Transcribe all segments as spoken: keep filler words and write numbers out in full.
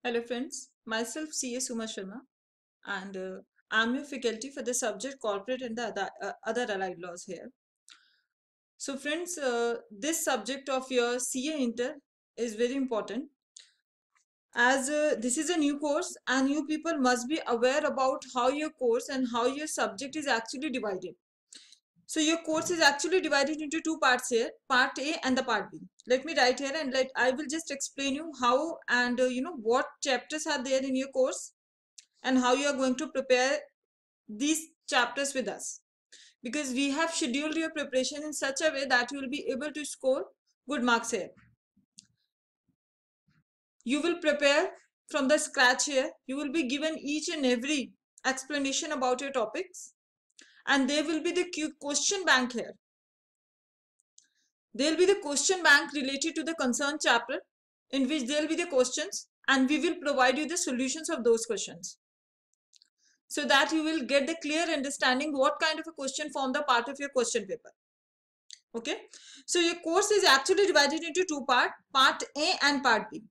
Hello friends, myself C A Suma Sharma and uh, I'm your faculty for the subject corporate and the other, uh, other allied laws here. So friends, uh, this subject of your C A Inter is very important as uh, this is a new course and you people must be aware about how your course and how your subject is actually divided. So your course is actually divided into two parts here, part A and the part B. Let me write here and let I will just explain you how and uh, you know what chapters are there in your course and how you are going to prepare these chapters with us, because we have scheduled your preparation in such a way that you will be able to score good marks here. You will prepare from the scratch here. You will be given each and every explanation about your topics, and there will be the question bank here. There will be the question bank related to the concerned chapter, in which there will be the questions and we will provide you the solutions of those questions, so that you will get the clear understanding what kind of a question form the part of your question paper. Okay, so your course is actually divided into two part, part A and part B.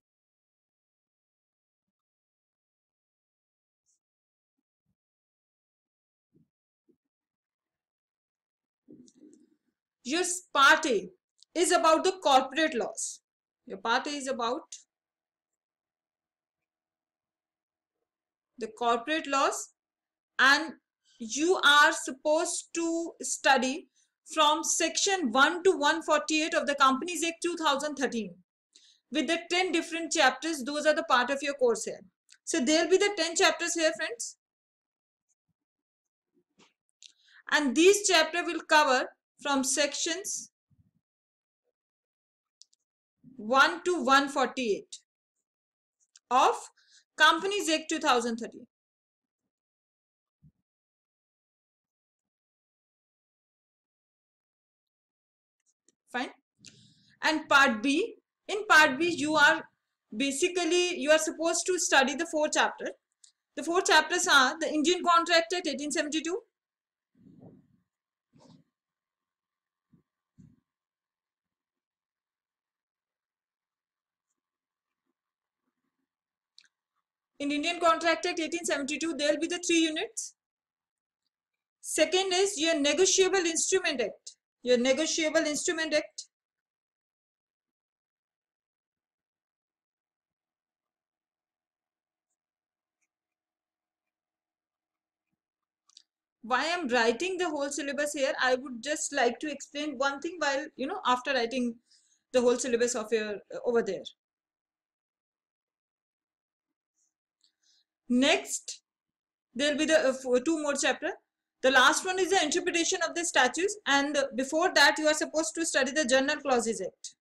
Your part A is about the corporate laws. Your part A is about the corporate laws, and you are supposed to study from section one to one forty-eight of the Companies Act two thousand thirteen with the ten different chapters. Those are the part of your course here. So there'll be the ten chapters here, friends, and these chapter will cover from sections one to one forty-eight of Companies Act two thousand thirteen. Fine. And part B, in part B you are basically you are supposed to study the four chapters. The four chapters are the Indian Contract Act eighteen seventy-two, in Indian Contract Act eighteen seventy-two there will be the three units. Second is your Negotiable Instrument Act. Your Negotiable Instrument Act. Why I'm writing the whole syllabus here, I would just like to explain one thing while, you know, after writing the whole syllabus of your uh, over there. Next, there will be the uh, two more chapter. The last one is the interpretation of the statutes, and before that you are supposed to study the General Clauses Act.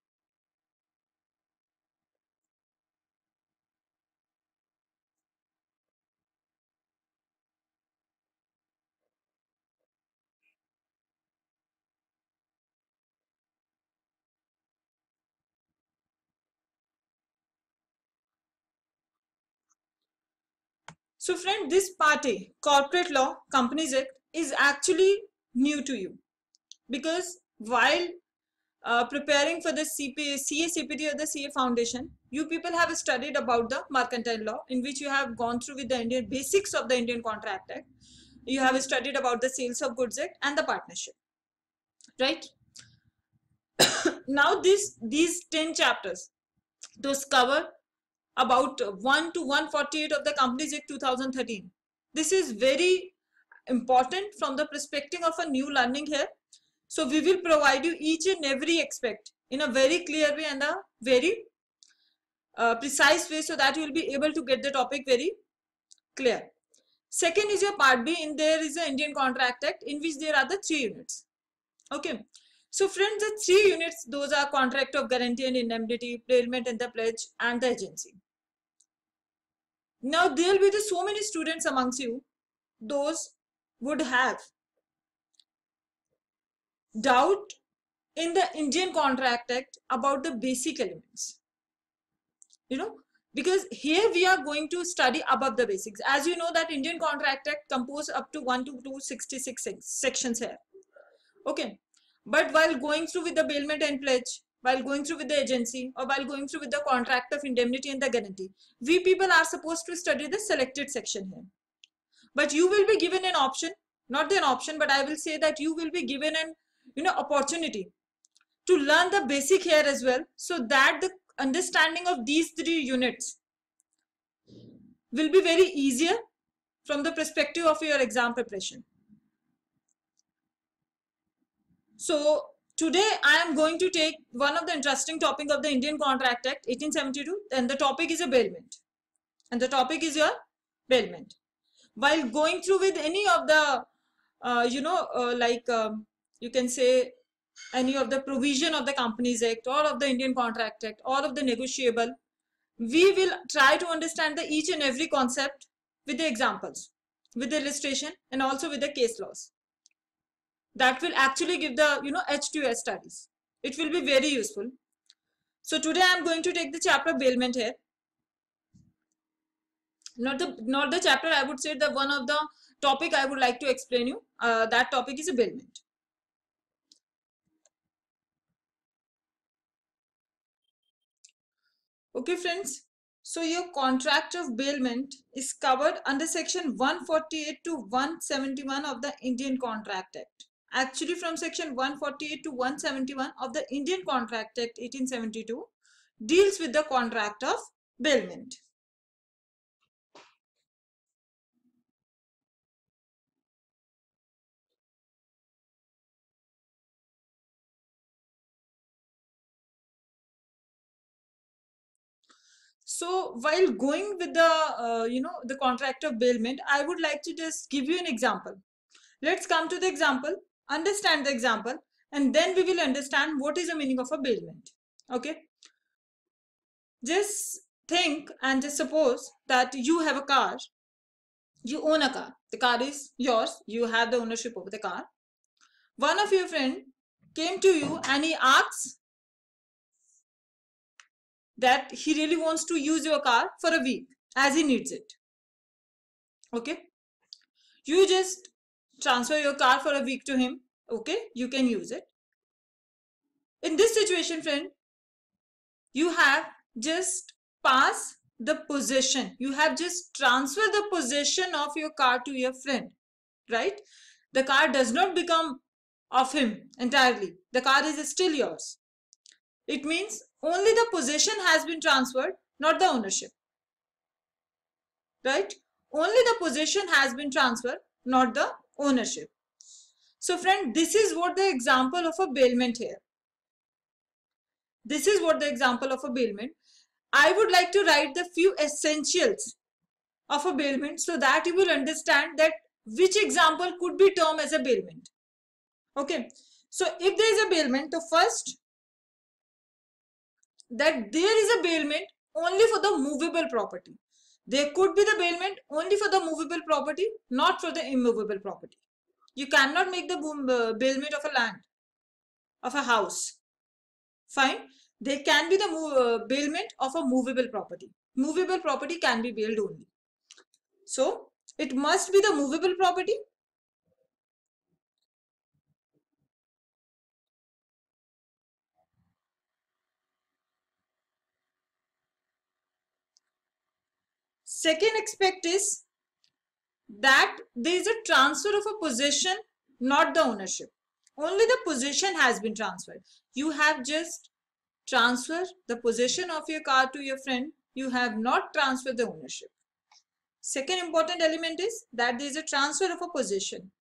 So friend, this party, Corporate Law, Companies Act, is actually new to you, because while uh, preparing for the C P A, C A C P T or the C A Foundation, you people have studied about the mercantile law, in which you have gone through with the Indian basics of the Indian Contract Act. You have studied about the Sales of Goods Act and the partnership, right? Now this these ten chapters, those cover about one to one forty-eight of the Companies Act two thousand thirteen. This is very important from the perspective of a new learning here. So we will provide you each and every aspect in a very clear way and a very uh, precise way, so that you will be able to get the topic very clear. Second is your part B, in there is the Indian Contract Act, in which there are the three units. Okay. So friends, the three units, those are contract of guarantee and indemnity, bailment and the pledge, and the agency. Now there will be the so many students amongst you, those would have doubt in the Indian Contract Act about the basic elements, you know, because here we are going to study above the basics. As you know that Indian Contract Act composed up to one to two sixty-six sections here. Okay, but while going through with the bailment and pledge, while going through with the agency, or while going through with the contract of indemnity and the guarantee, we people are supposed to study the selected section here. But you will be given an option, not an option, but I will say that you will be given an, you know, opportunity to learn the basic here as well, so that the understanding of these three units will be very easier from the perspective of your exam preparation. So today I am going to take one of the interesting topic of the Indian Contract Act eighteen seventy-two, and the topic is a bailment, and the topic is your bailment. While going through with any of the uh, you know uh, like um, you can say any of the provision of the Companies Act, or of the Indian Contract Act, or of the negotiable, we will try to understand the each and every concept with the examples, with the illustration, and also with the case laws. That will actually give the, you know, H two S studies. It will be very useful. So today I am going to take the chapter bailment here. Not the not the chapter, I would say the one of the topic I would like to explain you. Uh, that topic is a bailment. Okay, friends. So your contract of bailment is covered under section one forty-eight to one seventy-one of the Indian Contract Act. Actually, from section one forty-eight to one seventy-one of the Indian Contract Act eighteen seventy-two deals with the contract of bailment. So while going with the uh, you know the contract of bailment, I would like to just give you an example. Let's come to the example, understand the example, and then we will understand what is the meaning of a bailment. Okay, just think and just suppose that you have a car, you own a car, the car is yours, you have the ownership over the car. One of your friend came to you and he asks that he really wants to use your car for a week as he needs it. Okay, you just transfer your car for a week to him. Okay, you can use it. In this situation, friend, you have just pass the possession, you have just transfer the possession of your car to your friend, right? The car does not become of him entirely, the car is still yours. It means only the possession has been transferred, not the ownership, right? Only the possession has been transferred, not the ownership. So friend, this is what the example of a bailment here. This is what the example of a bailment. I would like to write the few essentials of a bailment so that you will understand that which example could be termed as a bailment. Okay, so if there is a bailment, the first, that there is a bailment only for the movable property. There could be the bailment only for the movable property, not for the immovable property. You cannot make the uh, bailment of a land, of a house. Fine. There can be the uh, bailment of a movable property. Movable property can be bailed only. So it must be the movable property. Second aspect is that there is a transfer of a possession, not the ownership. Only the possession has been transferred. You have just transferred the possession of your car to your friend. You have not transferred the ownership. Second important element is that there is a transfer of a possession.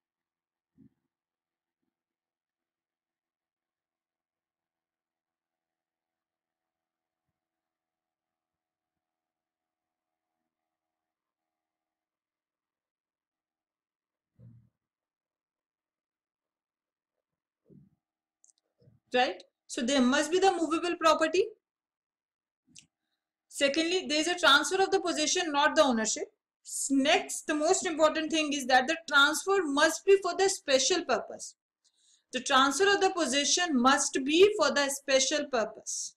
Right? So there must be the movable property. Secondly, there is a transfer of the possession, not the ownership. Next, the most important thing is that the transfer must be for the special purpose. The transfer of the possession must be for the special purpose.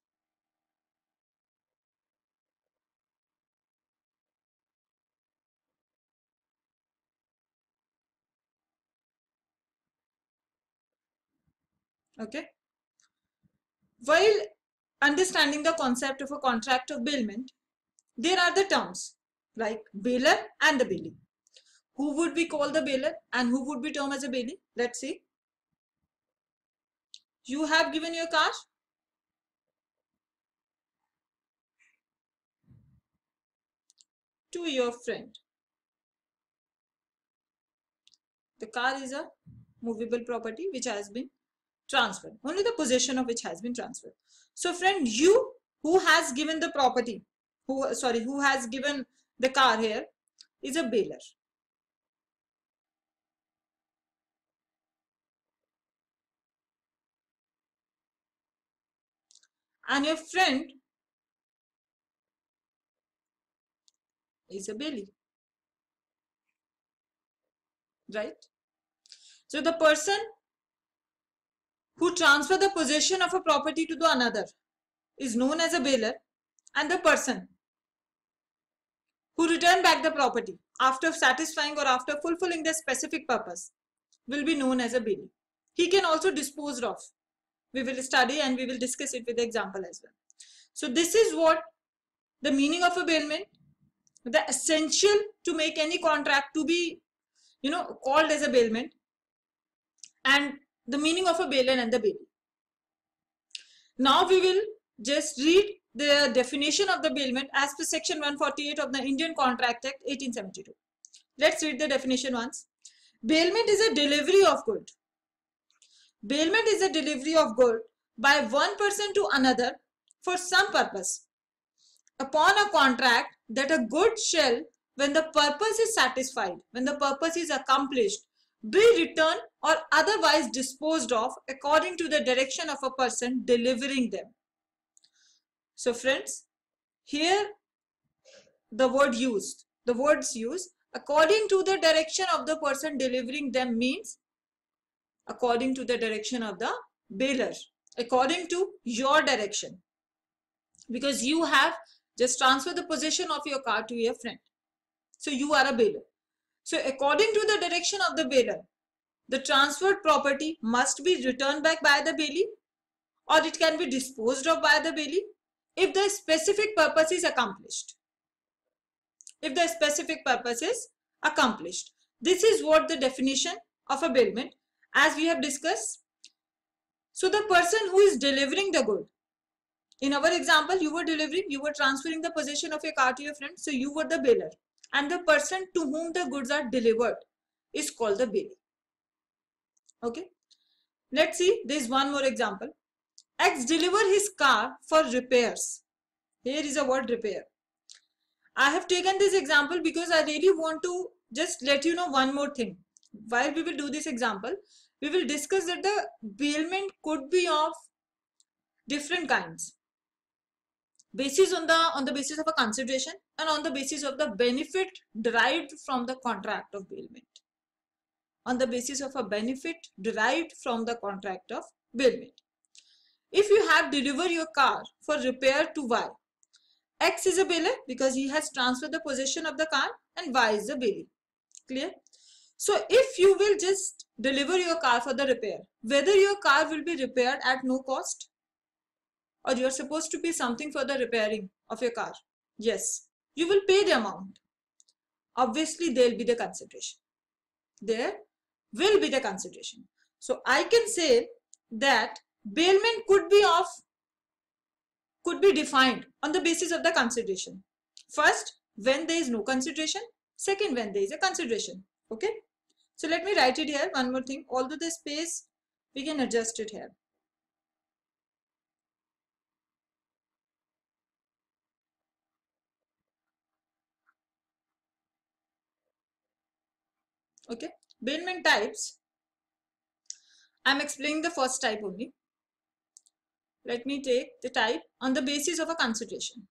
Okay. While understanding the concept of a contract of bailment, there are the terms like bailer and the bailee. Who would be called the bailer and who would be termed as a bailee? Let's see. You have given your car to your friend. The car is a movable property which has been transferred. Only the possession of which has been transferred. So friend, you who has given the property, who sorry, who has given the car here is a bailer. And your friend is a bailee. Right? So the person who transfer the possession of a property to the another is known as a bailer, and the person who return back the property after satisfying or after fulfilling the specific purpose will be known as a bailee. He can also dispose of. We will study and we will discuss it with the example as well. So this is what the meaning of a bailment, the essential to make any contract to be, you know, called as a bailment, and the meaning of a bailer and the bailee. Now we will just read the definition of the bailment as per section one forty-eight of the Indian Contract Act eighteen seventy-two. Let's read the definition once. Bailment is a delivery of good. Bailment is a delivery of good by one person to another for some purpose, upon a contract that a good shall, when the purpose is satisfied, when the purpose is accomplished, be returned or otherwise disposed of according to the direction of a person delivering them. So friends, here the word used, the words used, according to the direction of the person delivering them means according to the direction of the bailer, according to your direction, because you have just transferred the possession of your car to your friend. So you are a bailer. So according to the direction of the bailer, the transferred property must be returned back by the bailee, or it can be disposed of by the bailee if the specific purpose is accomplished. If the specific purpose is accomplished. This is what the definition of a bailment as we have discussed. So the person who is delivering the good, in our example, you were delivering, you were transferring the possession of your car to your friend, so you were the bailer, and the person to whom the goods are delivered is called the bailee. Okay, let's see, there is one more example. X deliver his car for repairs. Here is a word repair. I have taken this example because I really want to just let you know one more thing. While we will do this example, we will discuss that the bailment could be of different kinds, basis on the on the basis of a consideration and on the basis of the benefit derived from the contract of bailment. On the basis of a benefit derived from the contract of bailment. If you have delivered your car for repair to Y, X is a bailer because he has transferred the possession of the car, and Y is the bailee. Clear? So if you will just deliver your car for the repair, whether your car will be repaired at no cost, or you are supposed to pay something for the repairing of your car, yes, you will pay the amount. Obviously, there will be the consideration. There will be the consideration. So I can say that bailment could be of could be defined on the basis of the consideration. First, when there is no consideration. Second, when there is a consideration. Okay. So let me write it here. One more thing. Although the space, we can adjust it here. Okay. Bailment types. I am explaining the first type only. Let me take the type on the basis of a consideration.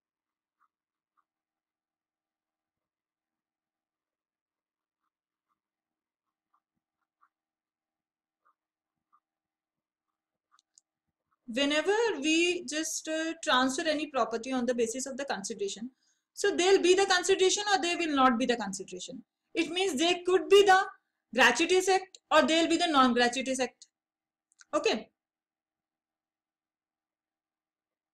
Whenever we just uh, transfer any property on the basis of the consideration, so there'll be the consideration or there will not be the consideration. It means there could be the gratuitous act or there'll be the non-gratuitous act. Okay.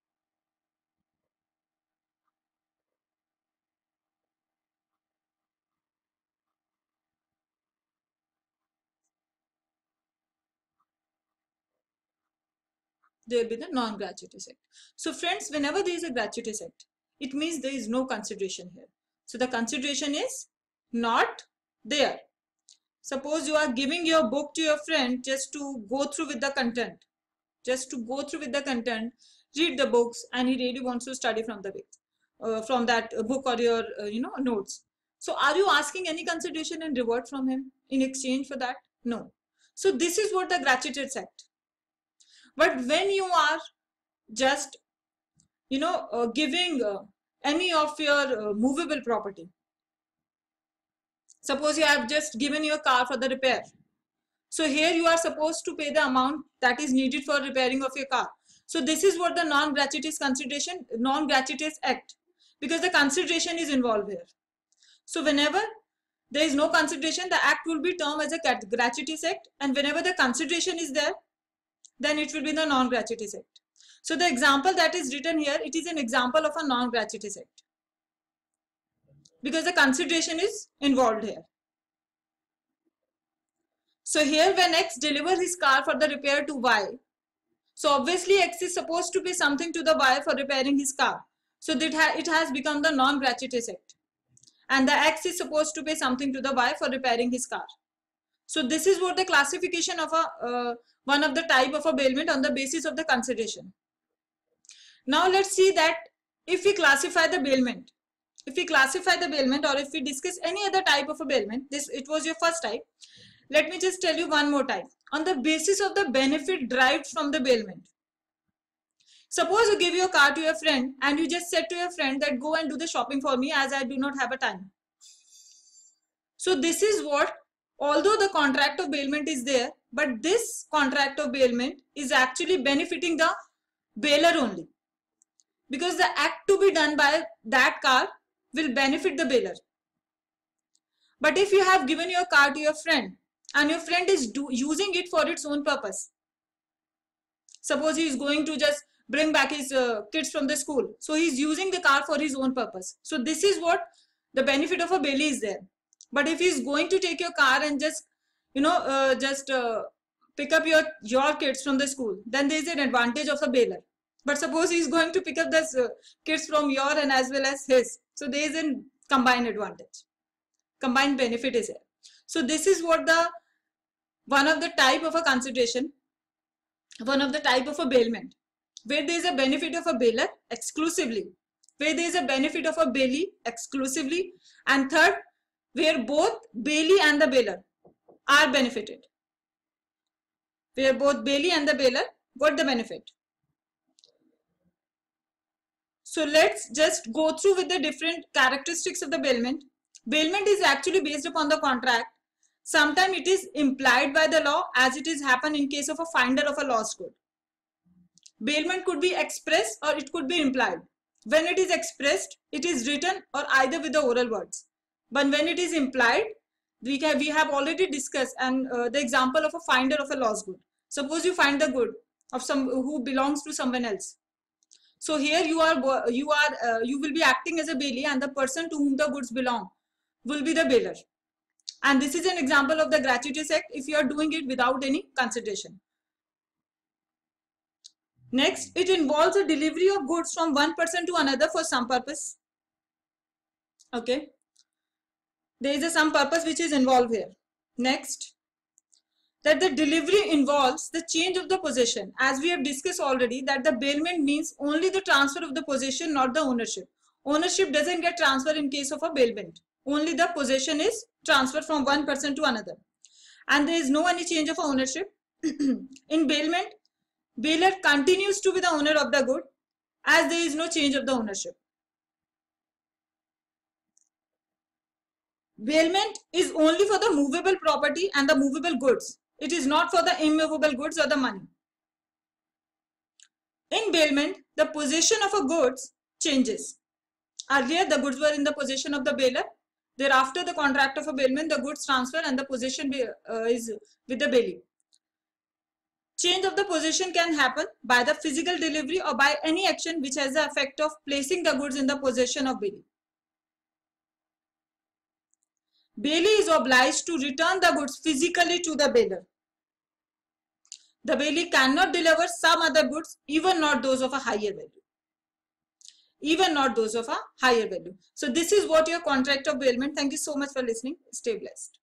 There will be the non-gratuitous act. So friends, whenever there is a gratuitous act, it means there is no consideration here. So the consideration is not there. Suppose you are giving your book to your friend just to go through with the content, just to go through with the content, read the books, and he really wants to study from the book, uh, from that book or your uh, you know notes. So are you asking any consideration and reward from him in exchange for that? No. So this is what the gratuitous act. But when you are just you know uh, giving uh, any of your uh, movable property, suppose you have just given your car for the repair, so here you are supposed to pay the amount that is needed for repairing of your car. So this is what the non-gratuitous consideration, non-gratuitous act, because the consideration is involved here. So whenever there is no consideration, the act will be termed as a gratuitous act, and whenever the consideration is there, then it will be the non-gratuitous act. So the example that is written here, it is an example of a non-gratuitous act, because the consideration is involved here. So here when X delivers his car for the repair to Y, so obviously X is supposed to pay something to the Y for repairing his car. So that it has become the non-gratuitous act. And the X is supposed to pay something to the Y for repairing his car. So this is what the classification of a uh, one of the type of a bailment on the basis of the consideration. Now let's see that if we classify the bailment, if we classify the bailment or if we discuss any other type of a bailment, this it was your first type. Let me just tell you one more type. On the basis of the benefit derived from the bailment. Suppose you give your car to your friend and you just said to your friend that go and do the shopping for me as I do not have a time. So this is what, although the contract of bailment is there, but this contract of bailment is actually benefiting the bailer only. Because the act to be done by that car will benefit the bailer. But if you have given your car to your friend and your friend is do, using it for its own purpose. Suppose he is going to just bring back his uh, kids from the school. So he is using the car for his own purpose. So this is what the benefit of a bailee is there. But if he is going to take your car and just, you know, uh, just uh, pick up your, your kids from the school, then there is an advantage of a bailer. But suppose he is going to pick up the uh, kids from your and as well as his. So there is a combined advantage. Combined benefit is there. So this is what the one of the type of a consideration, one of the type of a bailment, where there is a benefit of a bailer exclusively, where there is a benefit of a bailee exclusively, and third, where both bailee and the bailer are benefited, where both bailee and the bailer got the benefit. So let's just go through with the different characteristics of the bailment. Bailment is actually based upon the contract. Sometimes it is implied by the law, as it is happened in case of a finder of a lost good. Bailment could be expressed or it could be implied. When it is expressed, it is written or either with the oral words. But when it is implied, we, can, we have already discussed and uh, the example of a finder of a lost good. Suppose you find the good of some who belongs to someone else. So here you are you are uh, you will be acting as a bailee, and the person to whom the goods belong will be the bailer. And this is an example of the gratuitous act if you are doing it without any consideration. Next, it involves a delivery of goods from one person to another for some purpose. Okay. There is a some purpose which is involved here. Next, that the delivery involves the change of the possession. As we have discussed already, that the bailment means only the transfer of the possession, not the ownership. Ownership doesn't get transferred in case of a bailment. Only the possession is transferred from one person to another. And there is no any change of ownership. In bailment, bailer continues to be the owner of the good as there is no change of the ownership. Bailment is only for the movable property and the movable goods. It is not for the immovable goods or the money. In bailment, the possession of a goods changes. Earlier, the goods were in the possession of the bailer. Thereafter, the contract of a bailment, the goods transfer and the possession uh, is with the bailee. Change of the possession can happen by the physical delivery or by any action which has the effect of placing the goods in the possession of bailee. Bailee is obliged to return the goods physically to the bailer. The bailee cannot deliver some other goods, even not those of a higher value. Even not those of a higher value. So this is what your contract of bailment. Thank you so much for listening. Stay blessed.